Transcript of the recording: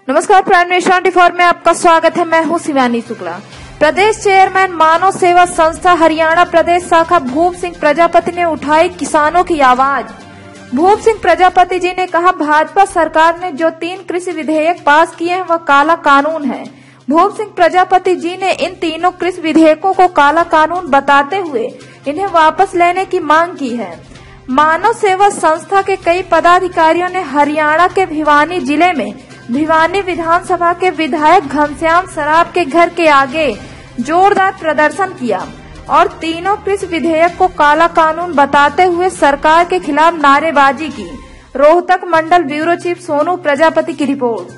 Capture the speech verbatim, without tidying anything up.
नमस्कार, prime news चौबीस में आपका स्वागत है। मैं हूं शिवानी शुक्ला। प्रदेश चेयरमैन मानव सेवा संस्था हरियाणा प्रदेश शाखा भूप सिंह प्रजापति ने उठाई किसानों की आवाज। भूप सिंह प्रजापति जी ने कहा, भाजपा सरकार ने जो तीन कृषि विधेयक पास किए हैं वह काला कानून है। भूप सिंह प्रजापति जी ने इन तीनों कृषि विधेयकों को काला कानून बताते हुए इन्हें वापस लेने की मांग की है। मानव सेवा संस्था के कई पदाधिकारियों ने हरियाणा के भिवानी जिले में भिवानी विधानसभा के विधायक घनश्याम सराफ के घर के आगे जोरदार प्रदर्शन किया और तीनों कृषि विधेयक को काला कानून बताते हुए सरकार के खिलाफ नारेबाजी की। रोहतक मंडल ब्यूरो चीफ सोनू प्रजापति की रिपोर्ट।